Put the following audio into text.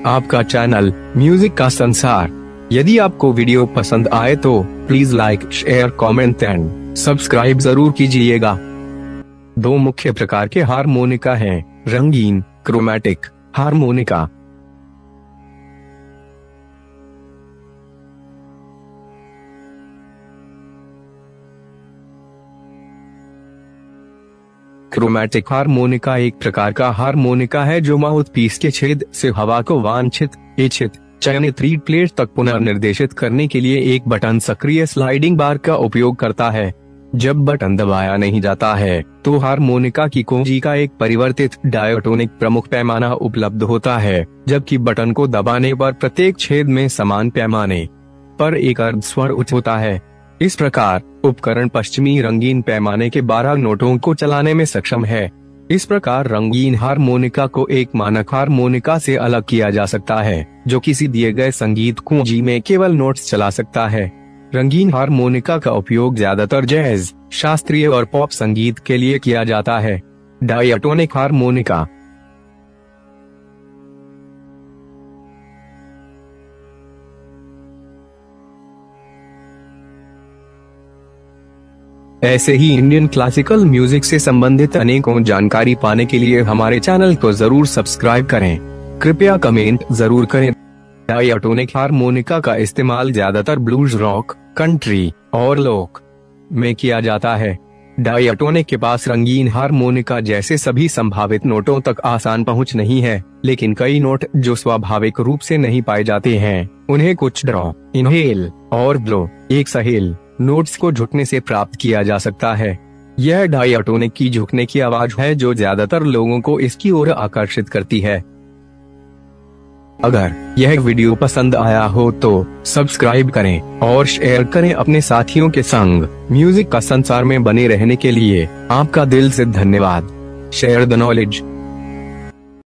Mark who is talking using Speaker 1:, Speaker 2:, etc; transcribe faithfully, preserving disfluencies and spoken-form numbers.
Speaker 1: आपका channel music का संसार। यदि आपको वीडियो पसंद आए तो please like, share, comment and subscribe जरूर कीजिएगा। दो मुख्य प्रकार के हारमोनिका हैं, रंगीन क्रोमैटिक हारमोनिका। क्रोमैटिक हारमोनिका एक प्रकार का हारमोनिका है जो माउथपीस के छेद से हवा को वांछित, इच्छित, चयनित रीड प्लेट तक पुनर्निर्देशित करने के लिए एक बटन सक्रिय स्लाइडिंग बार का उपयोग करता है। जब बटन दबाया नहीं जाता है तो हारमोनिका की कुंजी का एक परिवर्तित डायटोनिक प्रमुख पैमाना उपलब्ध होता है, जबकि बटन को दबाने पर प्रत्येक छेद में समान पैमाने पर एक अर्ध स्वर उच्च होता है। इस प्रकार उपकरण पश्चिमी रंगीन पैमाने के बारह नोटों को चलाने में सक्षम है। इस प्रकार रंगीन हारमोनिका को एक मानक हारमोनिका से अलग किया जा सकता है, जो किसी दिए गए संगीत कुंजी में केवल नोट्स चला सकता है। रंगीन हारमोनिका का उपयोग ज्यादातर जैज, शास्त्रीय और पॉप संगीत के लिए किया जाता है। डायटोनिक हारमोनिका ऐसे ही इंडियन क्लासिकल म्यूजिक से संबंधित अनेकों जानकारी पाने के लिए हमारे चैनल को जरूर सब्सक्राइब करें। कृपया कमेंट जरूर करें। डायटोनिक हारमोनिका का इस्तेमाल ज्यादातर ब्लूज, रॉक, कंट्री और लोक में किया जाता है। डायटोनिक के पास रंगीन हारमोनिका जैसे सभी संभावित नोटों तक आसान पहुंच नहीं है, लेकिन कई नोट जो स्वाभाविक रूप से नहीं पाए जाते हैं, उन्हें कुछ ड्रॉ, इनहेल और ब्लो, एक सहेल नोट्स को झुकने से प्राप्त किया जा सकता है। यह डायटोनिक की झुकने की आवाज है जो ज्यादातर लोगों को इसकी ओर आकर्षित करती है। अगर यह वीडियो पसंद आया हो तो सब्सक्राइब करें और शेयर करें अपने साथियों के संग। म्यूजिक का संसार में बने रहने के लिए आपका दिल से धन्यवाद। Share the knowledge.